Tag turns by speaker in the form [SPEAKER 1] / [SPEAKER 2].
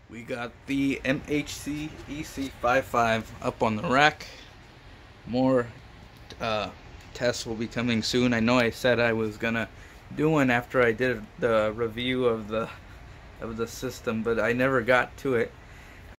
[SPEAKER 1] We got the mhc-ec55 up on the rack. More tests will be coming soon. I know I said I was gonna do one after I did the review of the system, but I never got to it.